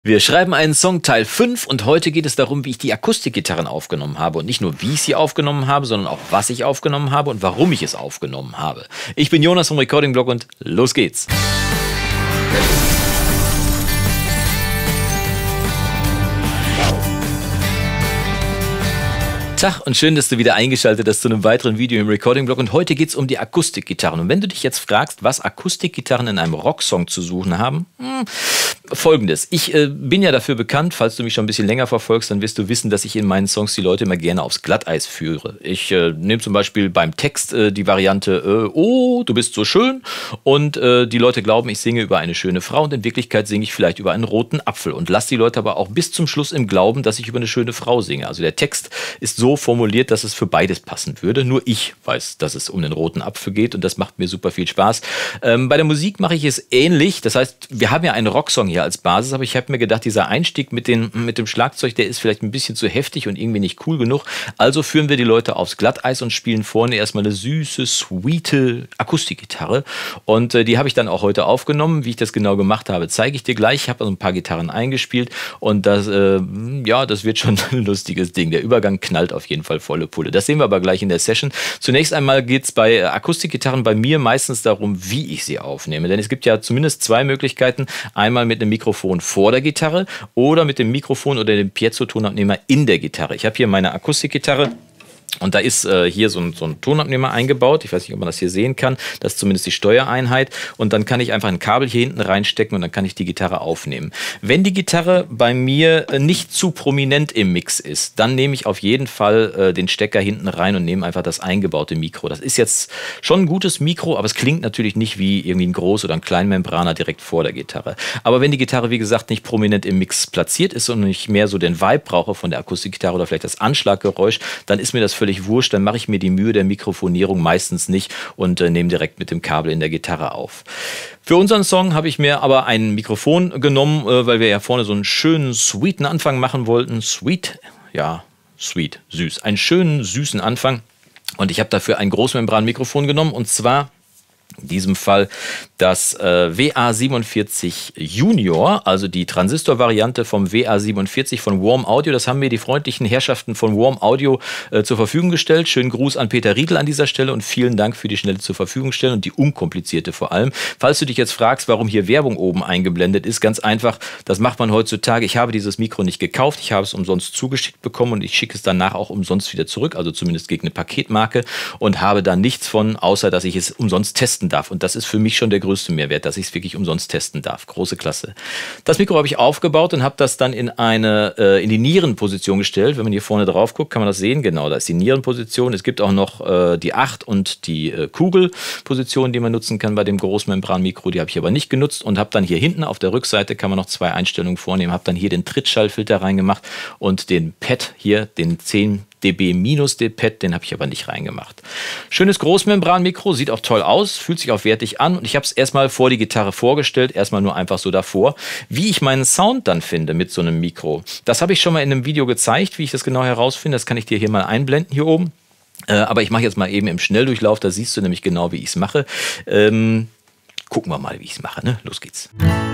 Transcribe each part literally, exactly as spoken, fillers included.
Wir schreiben einen Song Teil fünf und heute geht es darum, wie ich die Akustikgitarren aufgenommen habe. Und nicht nur, wie ich sie aufgenommen habe, sondern auch, was ich aufgenommen habe und warum ich es aufgenommen habe. Ich bin Jonas vom Recording Blog und los geht's. Tag und schön, dass du wieder eingeschaltet hast zu einem weiteren Video im Recording-Blog. Und heute geht es um die Akustikgitarren. Und wenn du dich jetzt fragst, was Akustikgitarren in einem Rocksong zu suchen haben, hm, folgendes. Ich äh, bin ja dafür bekannt, falls du mich schon ein bisschen länger verfolgst, dann wirst du wissen, dass ich in meinen Songs die Leute immer gerne aufs Glatteis führe. Ich äh, nehme zum Beispiel beim Text äh, die Variante, äh, oh, du bist so schön. Und äh, die Leute glauben, ich singe über eine schöne Frau und in Wirklichkeit singe ich vielleicht über einen roten Apfel. Und lasse die Leute aber auch bis zum Schluss im Glauben, dass ich über eine schöne Frau singe. Also der Text ist so formuliert, dass es für beides passen würde. Nur ich weiß, dass es um den roten Apfel geht und das macht mir super viel Spaß. Ähm, bei der Musik mache ich es ähnlich. Das heißt, wir haben ja einen Rocksong hier als Basis, aber ich habe mir gedacht, dieser Einstieg mit, den, mit dem Schlagzeug, der ist vielleicht ein bisschen zu heftig und irgendwie nicht cool genug. Also führen wir die Leute aufs Glatteis und spielen vorne erstmal eine süße, sweete Akustikgitarre. Und äh, die habe ich dann auch heute aufgenommen. Wie ich das genau gemacht habe, zeige ich dir gleich. Ich habe also ein paar Gitarren eingespielt und das, äh, ja, das wird schon ein lustiges Ding. Der Übergang knallt auf jeden Fall volle Pulle. Das sehen wir aber gleich in der Session. Zunächst einmal geht es bei Akustikgitarren bei mir meistens darum, wie ich sie aufnehme. Denn es gibt ja zumindest zwei Möglichkeiten. Einmal mit einem Mikrofon vor der Gitarre oder mit dem Mikrofon oder dem Piezo-Tonabnehmer in der Gitarre. Ich habe hier meine Akustikgitarre. Und da ist äh, hier so ein, so ein Tonabnehmer eingebaut. Ich weiß nicht, ob man das hier sehen kann. Das ist zumindest die Steuereinheit. Und dann kann ich einfach ein Kabel hier hinten reinstecken und dann kann ich die Gitarre aufnehmen. Wenn die Gitarre bei mir nicht zu prominent im Mix ist, dann nehme ich auf jeden Fall äh, den Stecker hinten rein und nehme einfach das eingebaute Mikro. Das ist jetzt schon ein gutes Mikro, aber es klingt natürlich nicht wie irgendwie ein Groß- oder ein Kleinmembraner direkt vor der Gitarre. Aber wenn die Gitarre, wie gesagt, nicht prominent im Mix platziert ist und ich mehr so den Vibe brauche von der Akustikgitarre oder vielleicht das Anschlaggeräusch, dann ist mir das völlig wurscht, dann mache ich mir die Mühe der Mikrofonierung meistens nicht und äh, nehme direkt mit dem Kabel in der Gitarre auf. Für unseren Song habe ich mir aber ein Mikrofon genommen, äh, weil wir ja vorne so einen schönen, sweeten Anfang machen wollten. Sweet, ja, sweet, süß. Einen schönen, süßen Anfang. Und ich habe dafür ein Großmembran-Mikrofon genommen und zwar in diesem Fall das äh, W A siebenundvierzig Junior, also die Transistor-Variante vom W A siebenundvierzig von Warm Audio. Das haben mir die freundlichen Herrschaften von Warm Audio äh, zur Verfügung gestellt. Schönen Gruß an Peter Riedl an dieser Stelle und vielen Dank für die schnelle zur Verfügung stellen und die unkomplizierte vor allem. Falls du dich jetzt fragst, warum hier Werbung oben eingeblendet ist, ganz einfach, das macht man heutzutage. Ich habe dieses Mikro nicht gekauft, ich habe es umsonst zugeschickt bekommen und ich schicke es danach auch umsonst wieder zurück, also zumindest gegen eine Paketmarke und habe da nichts von, außer dass ich es umsonst testen darf. Und das ist für mich schon der größte Mehrwert, dass ich es wirklich umsonst testen darf. Große Klasse. Das Mikro habe ich aufgebaut und habe das dann in eine äh, in die Nierenposition gestellt. Wenn man hier vorne drauf guckt, kann man das sehen. Genau, da ist die Nierenposition. Es gibt auch noch äh, die acht und die äh, Kugelposition, die man nutzen kann bei dem Großmembran-Mikro. Die habe ich aber nicht genutzt und habe dann hier hinten auf der Rückseite kann man noch zwei Einstellungen vornehmen. Habe dann hier den Trittschallfilter reingemacht und den Pad hier, den zehn dB minus D Pad, den habe ich aber nicht reingemacht. Schönes Großmembran-Mikro, sieht auch toll aus, fühlt sich auch wertig an und ich habe es erstmal vor die Gitarre vorgestellt, erstmal nur einfach so davor. Wie ich meinen Sound dann finde mit so einem Mikro, das habe ich schon mal in einem Video gezeigt, wie ich das genau herausfinde, das kann ich dir hier mal einblenden, hier oben. Äh, aber ich mache jetzt mal eben im Schnelldurchlauf, da siehst du nämlich genau, wie ich es mache. Ähm, gucken wir mal, wie ich es mache, ne? Los geht's.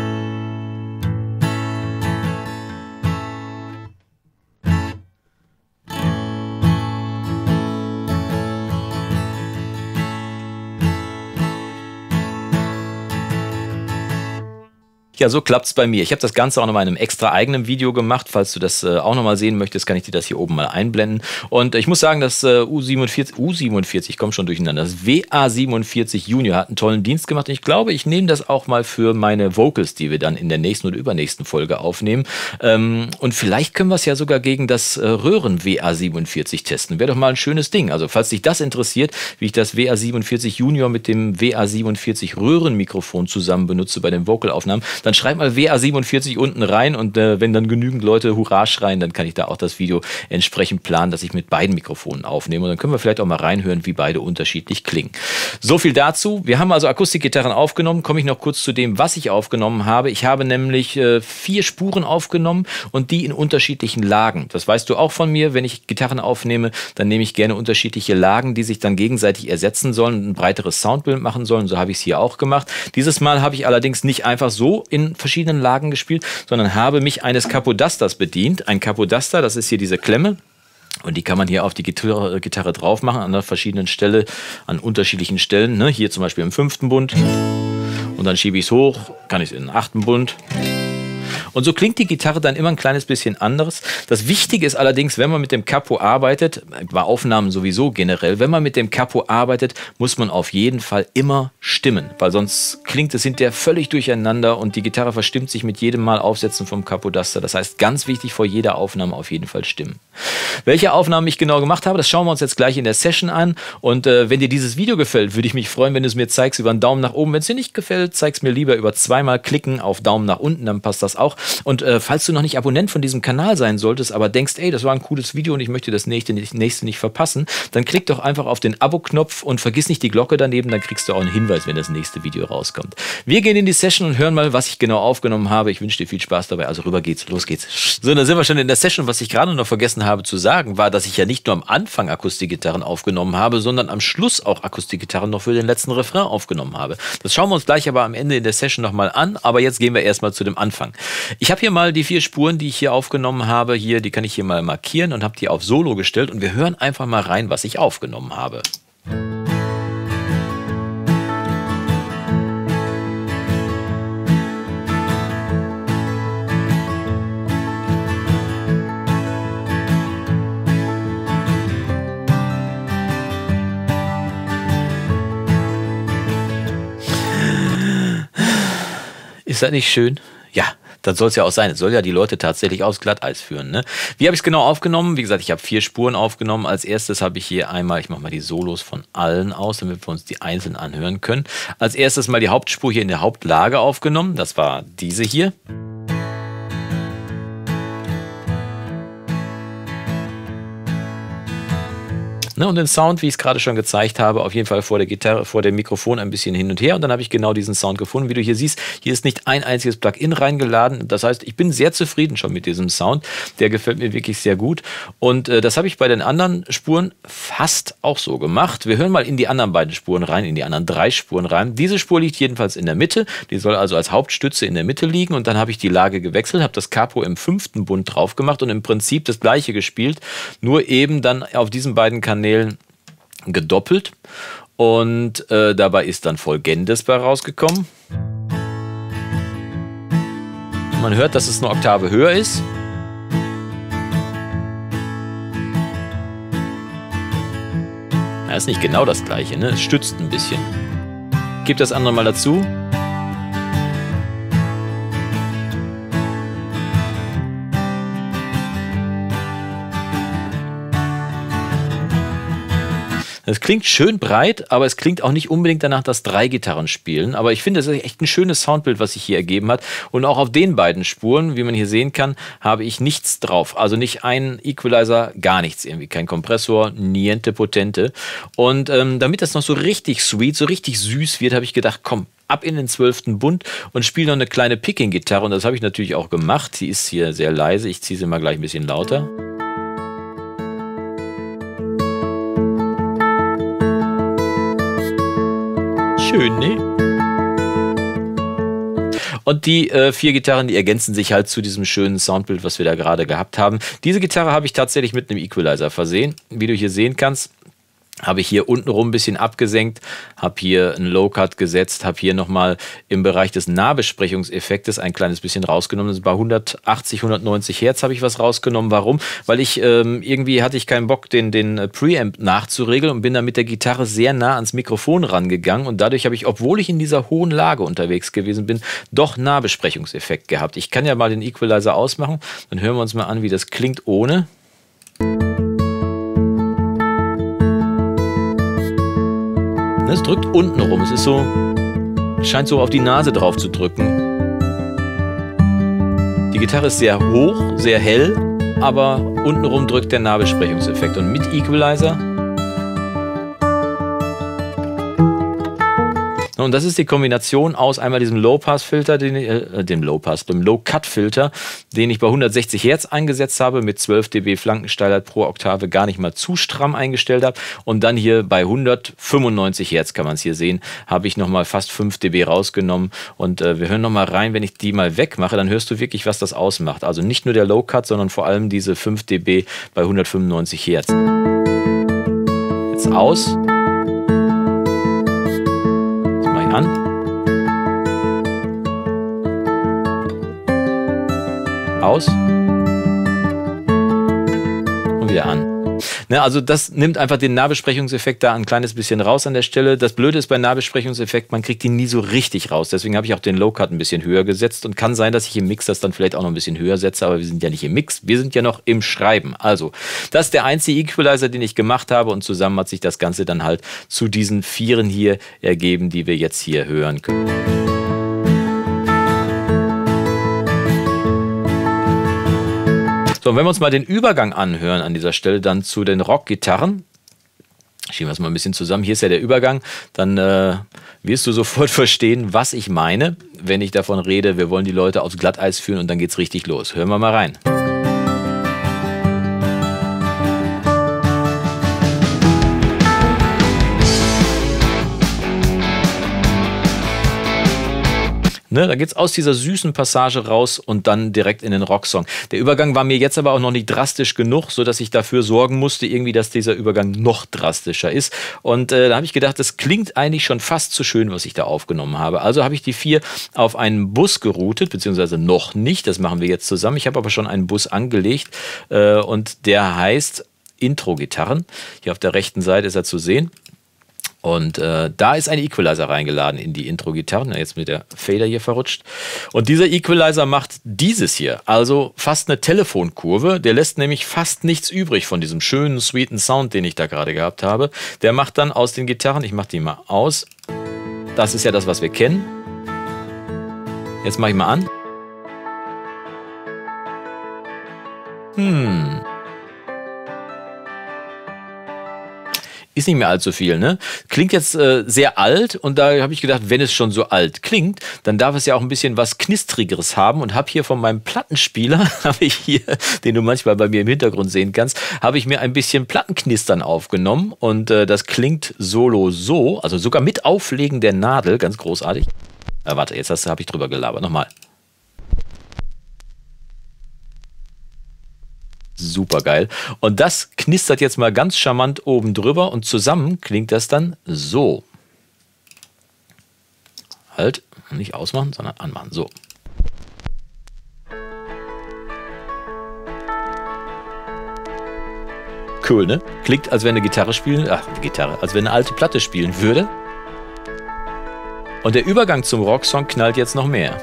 Ja, so klappt es bei mir. Ich habe das Ganze auch noch mal in einem extra eigenen Video gemacht. Falls du das äh, auch noch mal sehen möchtest, kann ich dir das hier oben mal einblenden. Und ich muss sagen, das äh, U siebenundvierzig, U siebenundvierzig, komm schon durcheinander, das W A siebenundvierzig Junior hat einen tollen Dienst gemacht. Und ich glaube, ich nehme das auch mal für meine Vocals, die wir dann in der nächsten oder übernächsten Folge aufnehmen. Ähm, und vielleicht können wir es ja sogar gegen das äh, Röhren W A siebenundvierzig testen. Wäre doch mal ein schönes Ding. Also falls dich das interessiert, wie ich das W A siebenundvierzig Junior mit dem W A siebenundvierzig Röhrenmikrofon zusammen benutze bei den Vocalaufnahmen, dann schreib mal W A siebenundvierzig unten rein und äh, wenn dann genügend Leute Hurra schreien, dann kann ich da auch das Video entsprechend planen, dass ich mit beiden Mikrofonen aufnehme und dann können wir vielleicht auch mal reinhören, wie beide unterschiedlich klingen. So viel dazu. Wir haben also Akustikgitarren aufgenommen. Komme ich noch kurz zu dem, was ich aufgenommen habe. Ich habe nämlich äh, vier Spuren aufgenommen und die in unterschiedlichen Lagen. Das weißt du auch von mir. Wenn ich Gitarren aufnehme, dann nehme ich gerne unterschiedliche Lagen, die sich dann gegenseitig ersetzen sollen und ein breiteres Soundbild machen sollen. So habe ich es hier auch gemacht. Dieses Mal habe ich allerdings nicht einfach so in in verschiedenen Lagen gespielt, sondern habe mich eines Capodasters bedient. Ein Capodaster, das ist hier diese Klemme. Und die kann man hier auf die Gitarre, Gitarre drauf machen, an einer verschiedenen Stelle, an unterschiedlichen Stellen. Ne? Hier zum Beispiel im fünften Bund. Und dann schiebe ich es hoch, kann ich es in den achten Bund. Und so klingt die Gitarre dann immer ein kleines bisschen anderes. Das Wichtige ist allerdings, wenn man mit dem Capo arbeitet, bei Aufnahmen sowieso generell, wenn man mit dem Capo arbeitet, muss man auf jeden Fall immer stimmen, weil sonst klingt es hinterher völlig durcheinander und die Gitarre verstimmt sich mit jedem Mal Aufsetzen vom Capodaster. Das heißt, ganz wichtig, vor jeder Aufnahme auf jeden Fall stimmen. Welche Aufnahmen ich genau gemacht habe, das schauen wir uns jetzt gleich in der Session an. Und äh, wenn dir dieses Video gefällt, würde ich mich freuen, wenn du es mir zeigst über einen Daumen nach oben. Wenn es dir nicht gefällt, zeig es mir lieber über zweimal klicken auf Daumen nach unten, dann passt das auch. Und äh, falls du noch nicht Abonnent von diesem Kanal sein solltest, aber denkst, ey, das war ein cooles Video und ich möchte das nächste nicht, nächste nicht verpassen, dann klick doch einfach auf den Abo-Knopf und vergiss nicht die Glocke daneben, dann kriegst du auch einen Hinweis, wenn das nächste Video rauskommt. Wir gehen in die Session und hören mal, was ich genau aufgenommen habe. Ich wünsche dir viel Spaß dabei. Also rüber geht's, los geht's. So, dann sind wir schon in der Session. Was ich gerade noch vergessen habe zu sagen, war, dass ich ja nicht nur am Anfang Akustikgitarren aufgenommen habe, sondern am Schluss auch Akustikgitarren noch für den letzten Refrain aufgenommen habe. Das schauen wir uns gleich aber am Ende in der Session nochmal an, aber jetzt gehen wir erstmal zu dem Anfang. Ich habe hier mal die vier Spuren, die ich hier aufgenommen habe, hier, die kann ich hier mal markieren und habe die auf Solo gestellt und wir hören einfach mal rein, was ich aufgenommen habe. Ist das nicht schön? Ja, das soll es ja auch sein. Es soll ja die Leute tatsächlich aufs Glatteis führen. Ne? Wie habe ich es genau aufgenommen? Wie gesagt, ich habe vier Spuren aufgenommen. Als erstes habe ich hier einmal, ich mache mal die Solos von allen aus, damit wir uns die einzeln anhören können. Als erstes mal die Hauptspur hier in der Hauptlage aufgenommen. Das war diese hier. Ne, und den Sound, wie ich es gerade schon gezeigt habe, auf jeden Fall vor der Gitarre, vor dem Mikrofon ein bisschen hin und her. Und dann habe ich genau diesen Sound gefunden. Wie du hier siehst, hier ist nicht ein einziges Plugin reingeladen. Das heißt, ich bin sehr zufrieden schon mit diesem Sound. Der gefällt mir wirklich sehr gut. Und äh, das habe ich bei den anderen Spuren fast auch so gemacht. Wir hören mal in die anderen beiden Spuren rein, in die anderen drei Spuren rein. Diese Spur liegt jedenfalls in der Mitte. Die soll also als Hauptstütze in der Mitte liegen. Und dann habe ich die Lage gewechselt, habe das Capo im fünften Bund drauf gemacht und im Prinzip das gleiche gespielt. Nur eben dann auf diesen beiden Kanälen gedoppelt und äh, dabei ist dann Folgendes bei rausgekommen. Man hört, dass es eine Oktave höher ist. Ja, ist nicht genau das gleiche, ne? Es stützt ein bisschen. Ich gebe das andere mal dazu. Es klingt schön breit, aber es klingt auch nicht unbedingt danach, dass drei Gitarren spielen. Aber ich finde, es ist echt ein schönes Soundbild, was sich hier ergeben hat. Und auch auf den beiden Spuren, wie man hier sehen kann, habe ich nichts drauf. Also nicht ein Equalizer, gar nichts irgendwie. Kein Kompressor, niente potente. Und ähm, damit das noch so richtig sweet, so richtig süß wird, habe ich gedacht, komm, ab in den zwölften Bund und spiele noch eine kleine Picking-Gitarre. Und das habe ich natürlich auch gemacht. Sie ist hier sehr leise. Ich ziehe sie mal gleich ein bisschen lauter. Schön, ne? Und die äh, vier Gitarren, die ergänzen sich halt zu diesem schönen Soundbild, was wir da gerade gehabt haben. Diese Gitarre habe ich tatsächlich mit einem Equalizer versehen. Wie du hier sehen kannst, habe ich hier unten rum ein bisschen abgesenkt, habe hier einen Low-Cut gesetzt, habe hier nochmal im Bereich des Nahbesprechungseffektes ein kleines bisschen rausgenommen. Das ist bei hundertachtzig, hundertneunzig Hertz habe ich was rausgenommen. Warum? Weil ich ähm, irgendwie hatte ich keinen Bock, den, den Preamp nachzuregeln und bin dann mit der Gitarre sehr nah ans Mikrofon rangegangen und dadurch habe ich, obwohl ich in dieser hohen Lage unterwegs gewesen bin, doch Nahbesprechungseffekt gehabt. Ich kann ja mal den Equalizer ausmachen, dann hören wir uns mal an, wie das klingt ohne. Es drückt unten rum, es ist so, scheint so auf die Nase drauf zu drücken. Die Gitarre ist sehr hoch, sehr hell, aber untenrum drückt der Nahbesprechungseffekt. Und mit Equalizer Und das ist die Kombination aus einmal diesem Low-Pass-Filter, den, äh, dem Low-Pass, dem Low-Cut-Filter, den ich bei hundertsechzig Hertz eingesetzt habe, mit zwölf dB Flankensteilheit pro Oktave gar nicht mal zu stramm eingestellt habe. Und dann hier bei hundertfünfundneunzig Hertz, kann man es hier sehen, habe ich nochmal fast fünf dB rausgenommen. Und äh, wir hören nochmal rein, wenn ich die mal wegmache, dann hörst du wirklich, was das ausmacht. Also nicht nur der Low-Cut, sondern vor allem diese fünf dB bei hundertfünfundneunzig Hertz. Jetzt aus. An. Aus. Und wieder an. Ne, also das nimmt einfach den Nahbesprechungseffekt da ein kleines bisschen raus an der Stelle. Das Blöde ist bei Nahbesprechungseffekt, man kriegt ihn nie so richtig raus. Deswegen habe ich auch den Low-Cut ein bisschen höher gesetzt. Und kann sein, dass ich im Mix das dann vielleicht auch noch ein bisschen höher setze. Aber wir sind ja nicht im Mix, wir sind ja noch im Schreiben. Also, das ist der einzige Equalizer, den ich gemacht habe. Und zusammen hat sich das Ganze dann halt zu diesen Vieren hier ergeben, die wir jetzt hier hören können. So, und wenn wir uns mal den Übergang anhören an dieser Stelle dann zu den Rockgitarren, schieben wir es mal ein bisschen zusammen, hier ist ja der Übergang, dann äh, wirst du sofort verstehen, was ich meine, wenn ich davon rede, wir wollen die Leute aufs Glatteis führen und dann geht's richtig los. Hören wir mal rein. Ne, da geht es aus dieser süßen Passage raus und dann direkt in den Rocksong. Der Übergang war mir jetzt aber auch noch nicht drastisch genug, sodass ich dafür sorgen musste, irgendwie, dass dieser Übergang noch drastischer ist. Und äh, da habe ich gedacht, das klingt eigentlich schon fast zu schön, was ich da aufgenommen habe. Also habe ich die vier auf einen Bus geroutet, beziehungsweise noch nicht. Das machen wir jetzt zusammen. Ich habe aber schon einen Bus angelegt äh, und der heißt Intro-Gitarren. Hier auf der rechten Seite ist er zu sehen. Und äh, da ist ein Equalizer reingeladen in die Intro-Gitarren. Jetzt mit der Fader hier verrutscht. Und dieser Equalizer macht dieses hier, also fast eine Telefonkurve. Der lässt nämlich fast nichts übrig von diesem schönen, sweeten Sound, den ich da gerade gehabt habe. Der macht dann aus den Gitarren, ich mache die mal aus. Das ist ja das, was wir kennen. Jetzt mache ich mal an. Hm. Ist nicht mehr allzu viel, ne? Klingt jetzt äh, sehr alt und da habe ich gedacht, wenn es schon so alt klingt, dann darf es ja auch ein bisschen was Knistrigeres haben und habe hier von meinem Plattenspieler, habe ich hier, den du manchmal bei mir im Hintergrund sehen kannst, habe ich mir ein bisschen Plattenknistern aufgenommen und äh, das klingt solo so, also sogar mit Auflegen der Nadel, ganz großartig. Äh, warte, jetzt habe ich drüber gelabert, nochmal. Super geil. Und das knistert jetzt mal ganz charmant oben drüber und zusammen klingt das dann so. Halt, nicht ausmachen, sondern anmachen. So. Cool, ne? Klingt, als wenn eine Gitarre spielen, ach, eine Gitarre, als wenn eine alte Platte spielen würde. Und der Übergang zum Rocksong knallt jetzt noch mehr.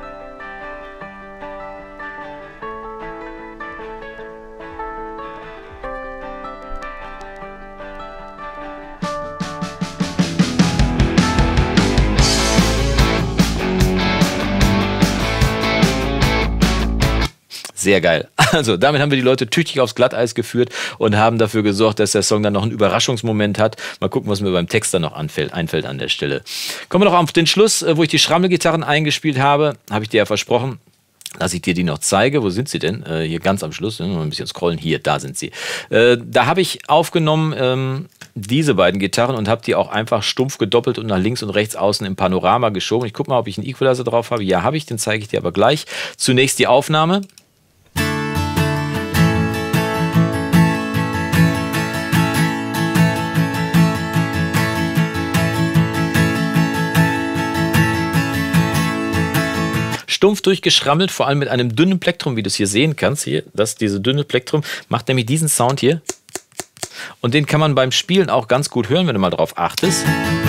Sehr geil. Also damit haben wir die Leute tüchtig aufs Glatteis geführt und haben dafür gesorgt, dass der Song dann noch einen Überraschungsmoment hat. Mal gucken, was mir beim Text dann noch anfällt, einfällt an der Stelle. Kommen wir noch auf den Schluss, wo ich die Schrammelgitarren eingespielt habe. Habe ich dir ja versprochen, dass ich dir die noch zeige. Wo sind sie denn? Äh, hier ganz am Schluss. Mal ein bisschen scrollen. Hier, da sind sie. Äh, da habe ich aufgenommen ähm, diese beiden Gitarren und habe die auch einfach stumpf gedoppelt und nach links und rechts außen im Panorama geschoben. Ich gucke mal, ob ich einen Equalizer drauf habe. Ja, habe ich. Den zeige ich dir aber gleich. Zunächst die Aufnahme. Stumpf durchgeschrammelt, vor allem mit einem dünnen Plektrum, wie du es hier sehen kannst. Hier, das, diese dünne Plektrum macht nämlich diesen Sound hier. Und den kann man beim Spielen auch ganz gut hören, wenn du mal drauf achtest.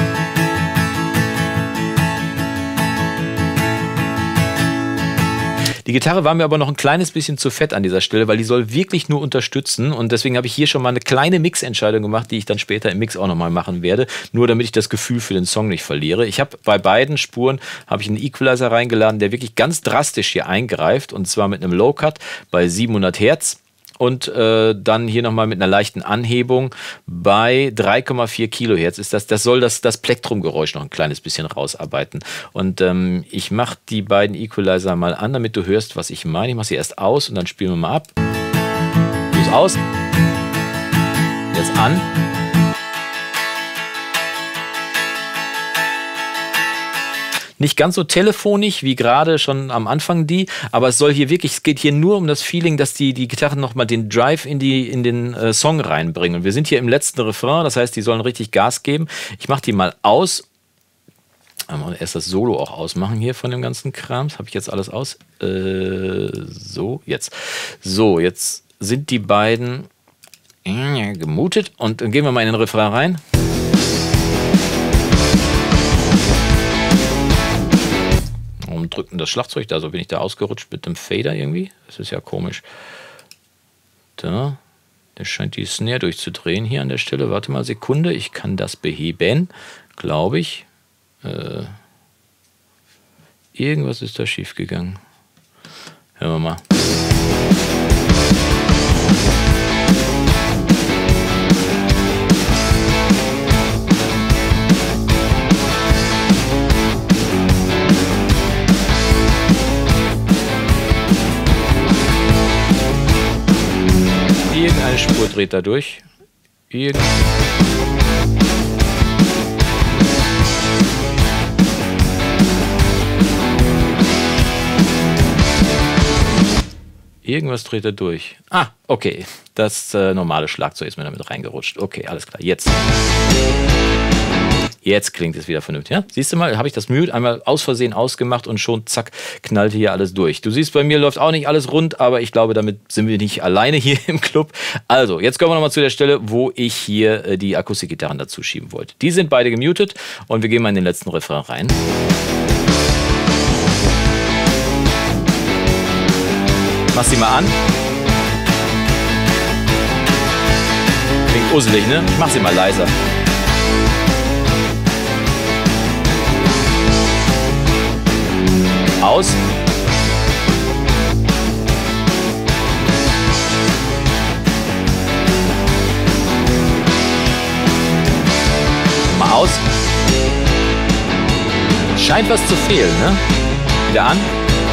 Die Gitarre war mir aber noch ein kleines bisschen zu fett an dieser Stelle, weil die soll wirklich nur unterstützen und deswegen habe ich hier schon mal eine kleine Mixentscheidung gemacht, die ich dann später im Mix auch nochmal machen werde, nur damit ich das Gefühl für den Song nicht verliere. Ich habe bei beiden Spuren habe ich einen Equalizer reingeladen, der wirklich ganz drastisch hier eingreift und zwar mit einem Low-Cut bei siebenhundert Hertz. und äh, dann hier nochmal mit einer leichten Anhebung bei drei Komma vier Kilohertz ist das. Das soll das, das Plektrumgeräusch noch ein kleines bisschen rausarbeiten. Und ähm, ich mache die beiden Equalizer mal an, damit du hörst, was ich meine. Ich mache sie erst aus und dann spielen wir mal ab. Du ist aus. Jetzt an. Nicht ganz so telefonisch wie gerade schon am Anfang die, aber es soll hier wirklich, es geht hier nur um das Feeling, dass die, die Gitarren nochmal den Drive in, die, in den äh, Song reinbringen. Und wir sind hier im letzten Refrain, das heißt, die sollen richtig Gas geben. Ich mache die mal aus. Erst das Solo auch ausmachen hier von dem ganzen Krams. Habe ich jetzt alles aus? Äh, so, jetzt. So, jetzt sind die beiden gemutet und dann gehen wir mal in den Refrain rein. Warum drückt denn das Schlagzeug da? So bin ich da ausgerutscht mit dem Fader irgendwie. Das ist ja komisch. Da, der scheint die Snare durchzudrehen hier an der Stelle. Warte mal, Sekunde, ich kann das beheben, glaube ich. Äh, irgendwas ist da schief gegangen. Hören wir mal. Irgendeine Spur dreht da durch. Irgend Irgendwas dreht er durch. Ah, okay. Das äh, normale Schlagzeug ist mir damit reingerutscht. Okay, alles klar. Jetzt. Jetzt klingt es wieder vernünftig. Ja? Siehst du mal, habe ich das Mute einmal aus Versehen ausgemacht und schon zack, knallte hier alles durch. Du siehst, bei mir läuft auch nicht alles rund, aber ich glaube, damit sind wir nicht alleine hier im Club. Also, jetzt kommen wir nochmal zu der Stelle, wo ich hier äh, die Akustikgitarren dazu schieben wollte. Die sind beide gemutet und wir gehen mal in den letzten Refrain rein. Mach sie mal an. Klingt uselig, ne? Ich mach sie mal leiser. Aus. Mal aus. Scheint was zu fehlen, ne? Wieder an.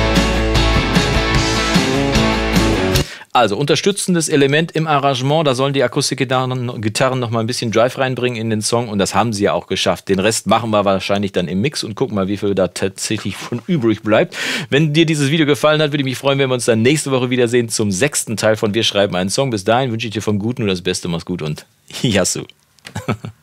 Also unterstützendes Element im Arrangement, da sollen die Akustikgitarren Gitarren noch mal ein bisschen Drive reinbringen in den Song und das haben sie ja auch geschafft. Den Rest machen wir wahrscheinlich dann im Mix und gucken mal, wie viel da tatsächlich von übrig bleibt. Wenn dir dieses Video gefallen hat, würde ich mich freuen, wenn wir uns dann nächste Woche wiedersehen zum sechsten Teil von Wir schreiben einen Song. Bis dahin wünsche ich dir vom Guten nur das Beste, mach's gut und Yassou.